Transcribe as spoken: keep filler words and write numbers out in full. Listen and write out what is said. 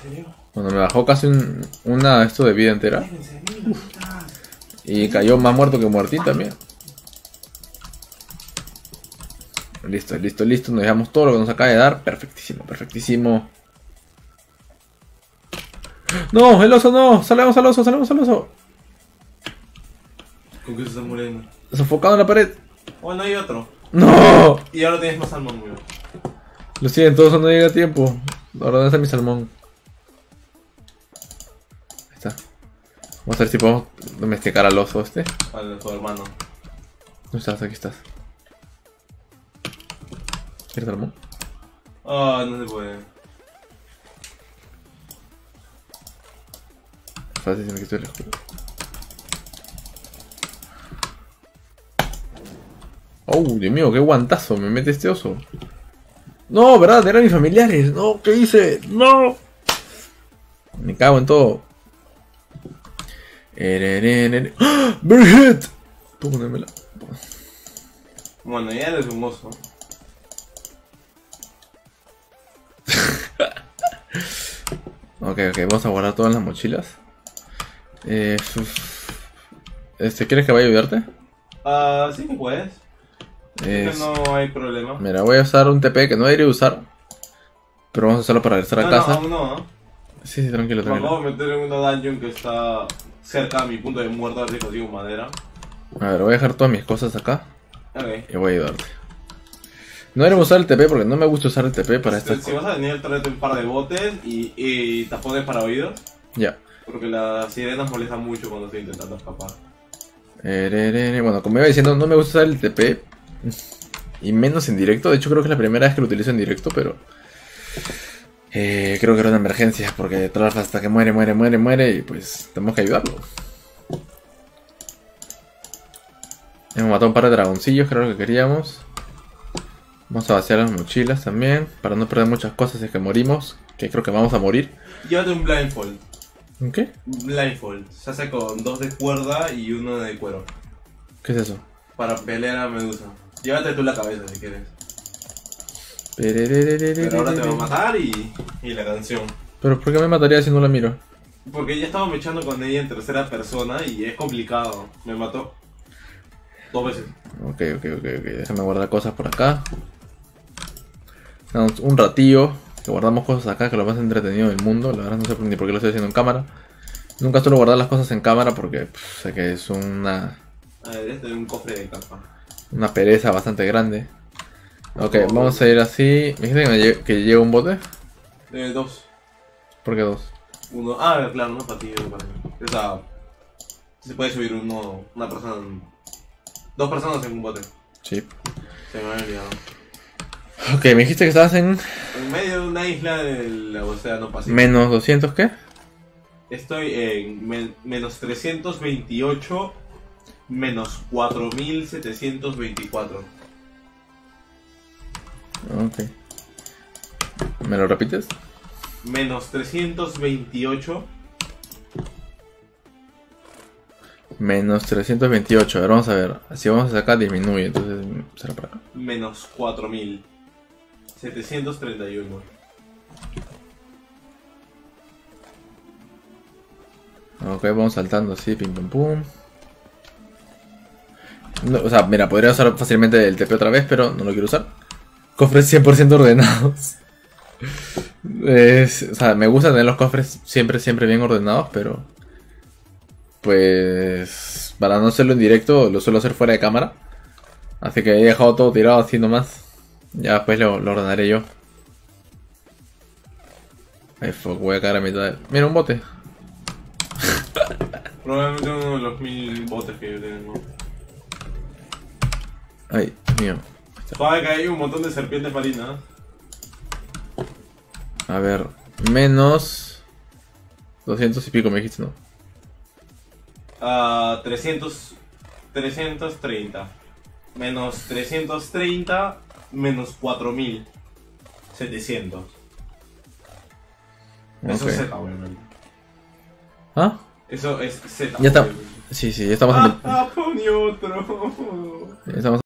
serio? Bueno, me bajó casi un, una esto de vida entera. Déjense, mira, Y cayó más muerto que muertín también. Listo, listo, listo. Nos dejamos todo lo que nos acaba de dar. Perfectísimo, perfectísimo. ¡No! ¡El oso no! ¡Salemos al oso! ¡Salemos al oso! ¿Con qué se está muriendo? Sofocado en la pared. Oh, no hay otro. ¡No! Y ahora tienes más salmón, güey. Lo siento, eso no llega a tiempo. Ahora, ¿dónde está mi salmón? Ahí está. Vamos a ver si podemos domesticar al oso este. Vale, tu hermano. ¿Dónde estás? Aquí estás. ¿Quieres salmón? Ah, no se puede. Fácil, si me quito el escudo. Oh, Dios mío, qué guantazo me mete este oso. No, verdad, eran mis familiares. No, ¿qué hice? No. Me cago en todo. ¡Ah! ¡Berhead! Pónmela. Bueno, ya eres un oso. Ok, ok, vamos a guardar todas las mochilas. Eh, este, ¿quieres que vaya a ayudarte? Ah, sí que puedes. Es- No hay problema. Mira, voy a usar un T P que no debería usar. Pero vamos a usarlo para regresar a No, casa. no, aún no, ¿no? Sí, sí, tranquilo, Me tranquilo. acabo de meter en una dungeon que está cerca de mi punto de muerte, a ver si consigo madera. A ver, voy a dejar todas mis cosas acá Ok. y voy a ayudarte. No debería usar el T P porque no me gusta usar el T P para Este, estas si vas cosas. a venir, tráete un par de botes y, y tapones para oídos. Ya. Porque las sirenas molestan mucho cuando estoy intentando escapar. Eh, Bueno, como iba diciendo, no me gusta usar el T P. Y menos en directo. De hecho, creo que es la primera vez que lo utilizo en directo, pero... Eh, creo que era una emergencia, porque Trolf hasta que muere, muere, muere, muere, y pues tenemos que ayudarlo. Hemos matado un par de dragoncillos, creo que queríamos. Vamos a vaciar las mochilas también, para no perder muchas cosas si es que morimos, que creo que vamos a morir. Llévate un blindfold. ¿Un qué? Blindfold. Se hace con dos de cuerda y uno de cuero. ¿Qué es eso? Para pelear a Medusa. Llévate tú la cabeza si quieres. Pero ahora te va a matar y, y la canción. Pero ¿por qué me mataría si no la miro? Porque ya estaba mechando con ella en tercera persona y es complicado. Me mató dos veces. Ok, ok, ok, ok. Déjame guardar cosas por acá. Damos un ratillo. Que guardamos cosas acá, que es lo más entretenido del mundo. La verdad no sé ni por qué lo estoy haciendo en cámara. Nunca suelo guardar las cosas en cámara porque pff, sé que es una, A ver, este es un cofre de capa. una pereza bastante grande. Ok, vamos a ir así. ¿Me dijiste que, me lle- que lleva un bote? Eh, dos. ¿Por qué dos? Uno. Ah, claro, no para ti, uno para mí. O sea, se puede subir uno, una persona. Dos personas en un bote. Sí. Se me había olvidado. Ok, me dijiste que estabas en En medio de una isla del océano Pacífico. menos doscientos, ¿qué? Estoy en men- menos trescientos veintiocho, menos cuatro mil setecientos veinticuatro. Ok. ¿Me lo repites? Menos trescientos veintiocho, Menos trescientos veintiocho. A ver, vamos a ver. Si vamos hacia acá disminuye, entonces será para acá. menos cuatro mil setecientos treinta y uno. Ok, vamos saltando así, pim pum pum. No, o sea, mira, podría usar fácilmente el T P otra vez, pero no lo quiero usar. Cofres cien por ciento ordenados. Es- o sea, me gusta tener los cofres siempre, siempre bien ordenados, pero... Pues... Para no hacerlo en directo, lo suelo hacer fuera de cámara. Así que he dejado todo tirado así nomás. Ya después lo, lo ordenaré yo. Ay, fuck, voy a caer a mitad de... Mira, un bote. Probablemente uno de los mil botes que yo tengo. Ay, Dios mío. Sabe que hay un montón de serpientes marinas. A ver, menos doscientos y pico me dijiste, ¿no? A trescientos, trescientos treinta. Menos trescientos treinta, menos cuatro mil setecientos. Eso Ok. es Z, obviamente. ¿Ah? Eso es Z. Ya está. obviamente. Sí, sí, ya estamos en Ah, el- ah, pone otro. ya estamos